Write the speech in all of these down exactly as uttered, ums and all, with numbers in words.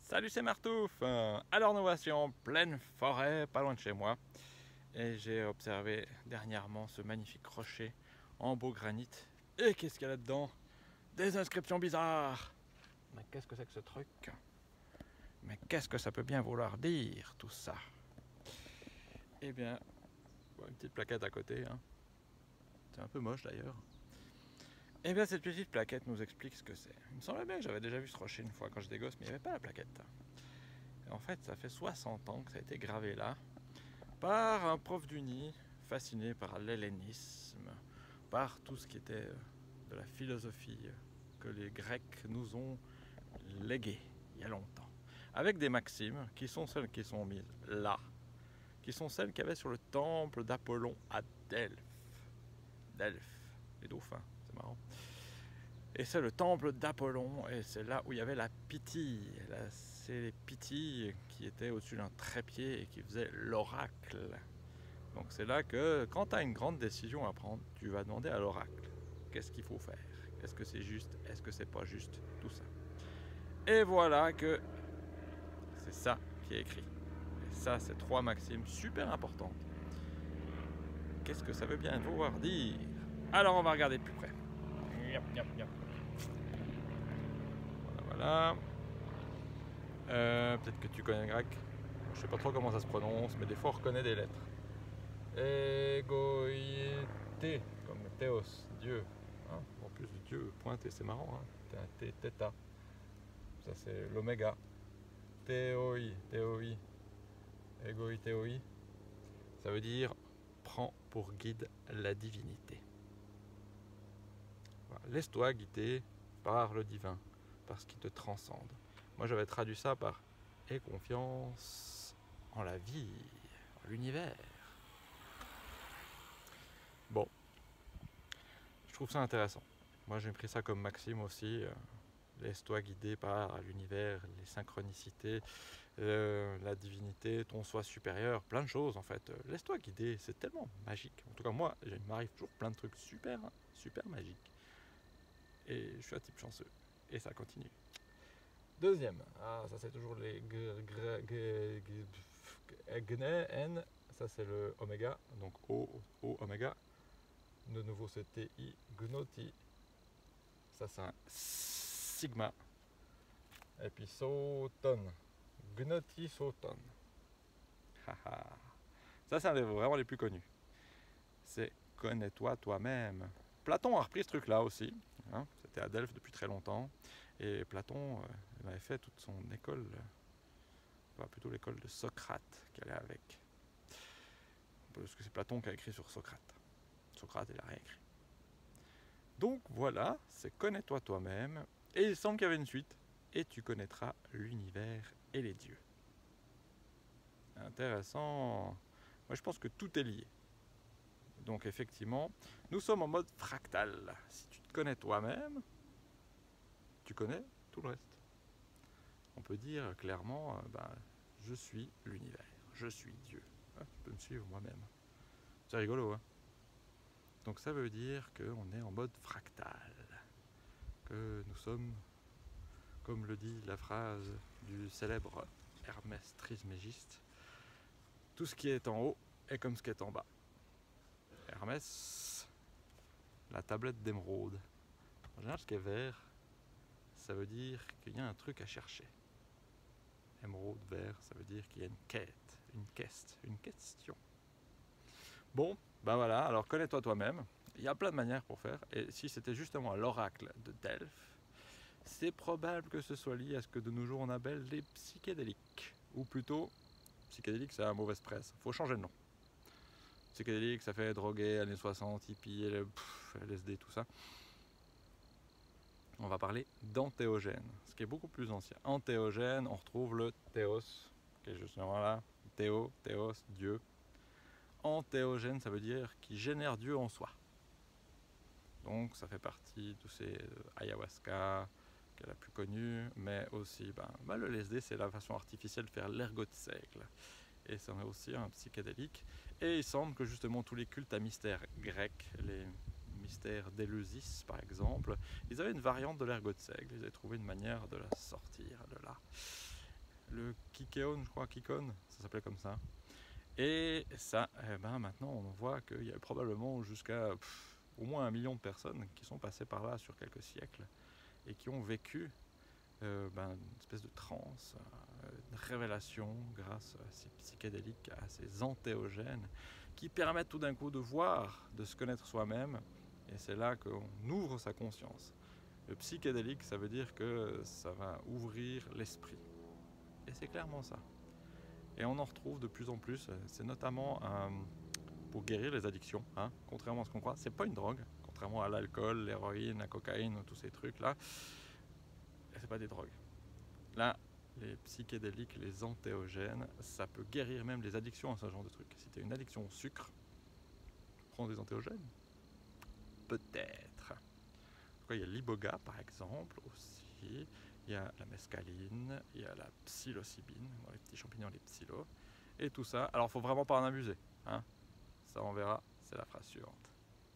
Salut, c'est Martouf. Alors nous voici en pleine forêt, pas loin de chez moi. Et j'ai observé dernièrement ce magnifique rocher en beau granit. Et qu'est-ce qu'il y a là-dedans? Des inscriptions bizarres. Mais qu'est-ce que c'est que ce truc? Mais qu'est-ce que ça peut bien vouloir dire tout ça? Eh bien, une petite plaquette à côté. Hein. C'est un peu moche d'ailleurs. Eh bien, cette petite plaquette nous explique ce que c'est. Il me semblait bien que j'avais déjà vu ce rocher une fois quand j'étais gosse, mais il n'y avait pas la plaquette. Et en fait, ça fait soixante ans que ça a été gravé là par un prof d'uni fasciné par l'hellénisme, par tout ce qui était de la philosophie que les Grecs nous ont légué il y a longtemps. Avec des maximes qui sont celles qui sont mises là, qui sont celles qu'il y avait sur le temple d'Apollon à Delphes. Delphes, les dauphins. C'est marrant. Et c'est le temple d'Apollon, et c'est là où il y avait la Pythie. C'est les Pythies qui étaient au-dessus d'un trépied et qui faisaient l'oracle. Donc c'est là que, quand tu as une grande décision à prendre, tu vas demander à l'oracle. Qu'est-ce qu'il faut faire? Est-ce que c'est juste? Est-ce que c'est pas juste? Tout ça. Et voilà que c'est ça qui est écrit. Et ça, c'est trois maximes super importantes. Qu'est-ce que ça veut bien vouloir dire? Alors on va regarder de plus près. Yep, yep, yep. Voilà, voilà. Euh, Peut-être que tu connais le grec. Je sais pas trop comment ça se prononce, mais des fois on reconnaît des lettres. Égoïté, comme théos, Dieu. Hein, en plus de Dieu, pointé, c'est marrant. Hein. T'es un T, θ. Ça c'est l'oméga. Théoi, théoi. Égoi, théoi. Ça veut dire prends pour guide la divinité. Voilà. Laisse-toi guider par le divin, par ce qui te transcende. Moi j'avais traduit ça par aie confiance en la vie, en l'univers. Bon, je trouve ça intéressant. Moi j'ai pris ça comme maxime aussi. Euh, Laisse-toi guider par l'univers, les synchronicités, euh, la divinité, ton soi supérieur, plein de choses en fait. Laisse-toi guider, c'est tellement magique. En tout cas moi, il m'arrive toujours plein de trucs super, super magiques. Et je suis un type chanceux. Et ça continue. Deuxième, ah ça c'est toujours les Gne, N, ça c'est le oméga, donc O, O, oméga. De nouveau c'est T I, Gnoti, ça c'est un sigma. Et puis Soton, Gnoti Soton. Ça c'est un des vraiment les plus connus. C'est connais-toi toi-même. Platon a repris ce truc là aussi, hein, c'était à Delphes depuis très longtemps. Et Platon euh, il avait fait toute son école, enfin, plutôt l'école de Socrate qui allait avec. Parce que c'est Platon qui a écrit sur Socrate. Socrate, il n'a rien écrit. Donc voilà, c'est connais-toi toi-même. Et il semble qu'il y avait une suite. Et tu connaîtras l'univers et les dieux. Intéressant. Moi je pense que tout est lié. Donc effectivement, nous sommes en mode fractal. Si tu te connais toi-même, tu connais tout le reste. On peut dire clairement, euh, ben, je suis l'univers, je suis Dieu. Ah, tu peux me suivre moi-même. C'est rigolo, hein? Donc ça veut dire qu'on est en mode fractal. Que nous sommes, comme le dit la phrase du célèbre Hermès Trismégiste, tout ce qui est en haut est comme ce qui est en bas. Hermès, la tablette d'émeraude. En général, ce qui est vert, ça veut dire qu'il y a un truc à chercher. Émeraude, vert, ça veut dire qu'il y a une quête, une quête, une question. Bon, ben voilà, alors connais-toi toi-même. Il y a plein de manières pour faire. Et si c'était justement l'oracle de Delphes, c'est probable que ce soit lié à ce que de nos jours on appelle les psychédéliques. Ou plutôt, psychédélique, c'est un mauvaise presse. Faut changer de nom. Psychédélique, ça fait droguer, années soixante, hippie, L S D, tout ça. On va parler d'antéogène, ce qui est beaucoup plus ancien. Antéogène, on retrouve le théos, qui est justement là, théo, théos, Dieu. Antéogène, ça veut dire qui génère Dieu en soi. Donc ça fait partie de ces euh, ayahuasca, qui est la plus connue, mais aussi ben, ben, le L S D, c'est la façon artificielle de faire l'ergot de seigle. Et c'est aussi un psychédélique. Et il semble que justement tous les cultes à mystère grec, les mystères d'Éleusis par exemple, ils avaient une variante de l'ergot de seigle, ils avaient trouvé une manière de la sortir de là. Kikeon, je crois, Kikon, ça s'appelait comme ça. Et ça, eh ben, maintenant on voit qu'il y a probablement jusqu'à au moins un million de personnes qui sont passées par là sur quelques siècles et qui ont vécu euh, ben, une espèce de transe, euh, une révélation grâce à ces psychédéliques, à ces entéogènes qui permettent tout d'un coup de voir, de se connaître soi-même. Et c'est là qu'on ouvre sa conscience. Le psychédélique, ça veut dire que ça va ouvrir l'esprit. Et c'est clairement ça. Et on en retrouve de plus en plus. C'est notamment euh, pour guérir les addictions. Hein. Contrairement à ce qu'on croit, c'est pas une drogue. Contrairement à l'alcool, l'héroïne, la cocaïne, tous ces trucs-là, c'est pas des drogues. Là, les psychédéliques, les entéogènes, ça peut guérir même les addictions à ce genre de trucs. Si tu as une addiction au sucre, prends des entéogènes. Peut-être. Il y a l'iboga par exemple aussi, il y a la mescaline, il y a la psilocybine, dans les petits champignons, les psylos, et tout ça. Alors il faut vraiment pas en abuser, hein. Ça on verra, c'est la phrase suivante.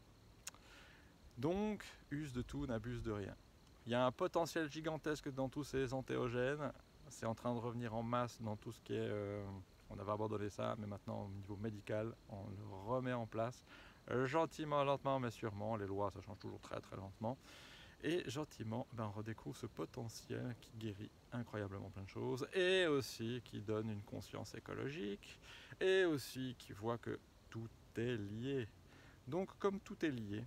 Donc, use de tout, n'abuse de rien. Il y a un potentiel gigantesque dans tous ces entéogènes, c'est en train de revenir en masse dans tout ce qui est... Euh, on avait abandonné ça, mais maintenant au niveau médical, on le remet en place. Gentiment, lentement, mais sûrement. Les lois, ça change toujours très très lentement. Et gentiment, ben, on redécouvre ce potentiel qui guérit incroyablement plein de choses. Et aussi qui donne une conscience écologique. Et aussi qui voit que tout est lié. Donc comme tout est lié,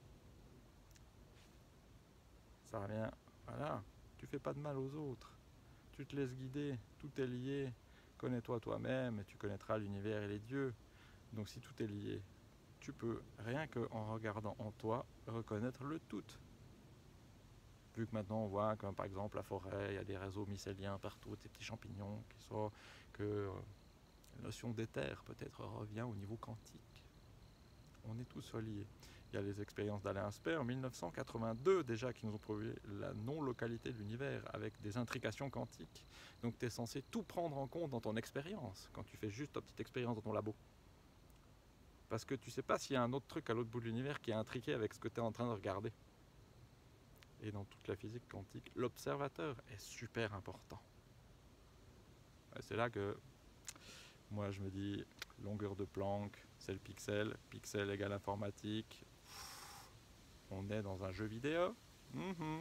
ça revient, voilà, tu fais pas de mal aux autres. Tu te laisses guider, tout est lié. Connais-toi toi-même et tu connaîtras l'univers et les dieux. Donc si tout est lié, tu peux, rien qu'en regardant en toi, reconnaître le tout. Vu que maintenant on voit comme par exemple la forêt, il y a des réseaux mycéliens partout, des petits champignons, qui sont, que euh, la notion d'éther peut-être revient au niveau quantique. On est tous reliés. Il y a les expériences d'Alain Aspect en mille neuf cent quatre-vingt-deux déjà qui nous ont prouvé la non-localité de l'univers avec des intrications quantiques. Donc tu es censé tout prendre en compte dans ton expérience quand tu fais juste ta petite expérience dans ton labo. Parce que tu sais pas s'il y a un autre truc à l'autre bout de l'univers qui est intriqué avec ce que tu es en train de regarder. Et dans toute la physique quantique, l'observateur est super important. C'est là que moi je me dis, longueur de Planck, c'est le pixel, pixel égale informatique, on est dans un jeu vidéo, mm-hmm.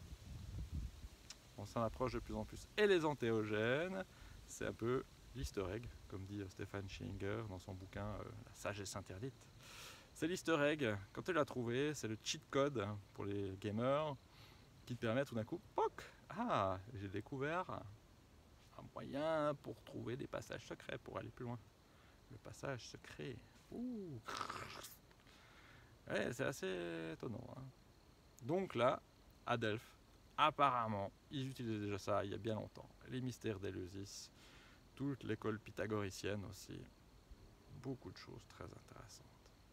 On s'en approche de plus en plus. Et les entéogènes, c'est un peu l'easter egg, comme dit Stéphane Schillinger dans son bouquin euh, La sagesse interdite. C'est l'easter egg, quand tu l'as trouvé, c'est le cheat code pour les gamers qui te permet tout d'un coup, poc, ah, j'ai découvert un moyen pour trouver des passages secrets, pour aller plus loin. Le passage secret. Ouh. Ouais, c'est assez étonnant. Hein. Donc là, à Delphes, apparemment, ils utilisaient déjà ça il y a bien longtemps. Les mystères d'Éleusis, toute l'école pythagoricienne aussi. Beaucoup de choses très intéressantes.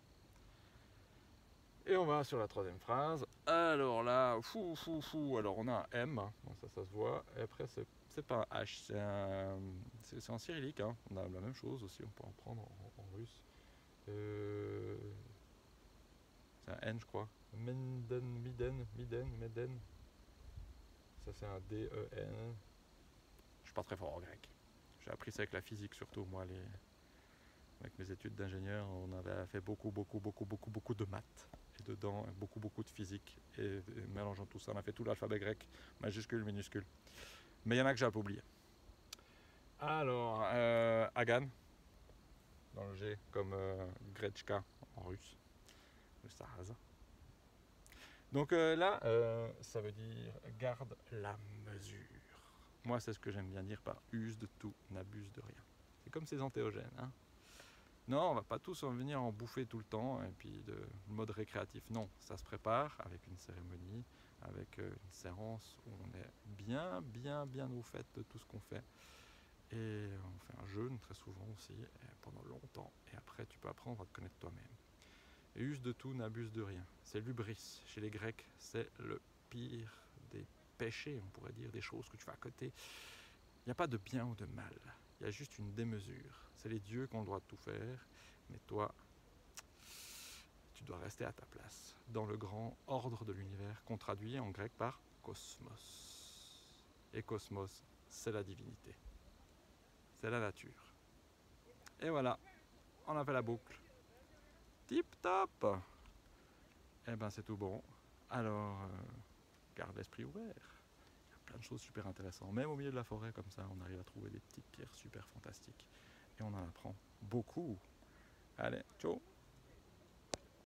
Et on va sur la troisième phrase. Alors là, fou, fou, fou. Alors on a un M, bon, ça, ça se voit. Et après, c'est, c'est pas un H, c'est, un, c'est, c'est en cyrillique. Hein. On a la même chose aussi, on peut en prendre en, en russe. Euh, c'est un N, je crois. Menden, Miden, Miden, Meden. Ça, c'est un D E N. Je suis pas très fort en grec. J'ai appris ça avec la physique, surtout. Moi, les... avec mes études d'ingénieur, on avait fait beaucoup, beaucoup, beaucoup, beaucoup, beaucoup de maths. Et dedans, beaucoup, beaucoup de physique. Et, et mélangeant tout ça, on a fait tout l'alphabet grec, majuscule, minuscule. Mais il y en a que j'ai un peu oublié. Alors, euh, Hagan, dans le G, comme euh, Gretchka en russe, le Sarrasin. Donc euh, là, euh, ça veut dire garde la mesure. Moi, c'est ce que j'aime bien dire par use de tout, n'abuse de rien. C'est comme ces entéogènes. Hein. Non, on va pas tous en venir en bouffer tout le temps et puis de mode récréatif. Non, ça se prépare avec une cérémonie, avec euh, une séance où on est bien, bien, bien au fait de tout ce qu'on fait. Et on fait un jeûne très souvent aussi, pendant longtemps. Et après, tu peux apprendre à te connaître toi-même. Et use de tout, n'abuse de rien. C'est l'hubris. Chez les Grecs, c'est le pire des péchés, on pourrait dire, des choses que tu fais à côté. Il n'y a pas de bien ou de mal. Il y a juste une démesure. C'est les dieux qui ont le droit de tout faire, mais toi, tu dois rester à ta place, dans le grand ordre de l'univers, qu'on traduit en grec par cosmos. Et cosmos, c'est la divinité. c'est la nature. Et voilà, on a fait la boucle. Tip top. Et ben c'est tout bon. Alors, euh, garde l'esprit ouvert. Il y a plein de choses super intéressantes. Même au milieu de la forêt, comme ça, on arrive à trouver des petites pierres super fantastiques. Et on en apprend beaucoup. Allez, ciao.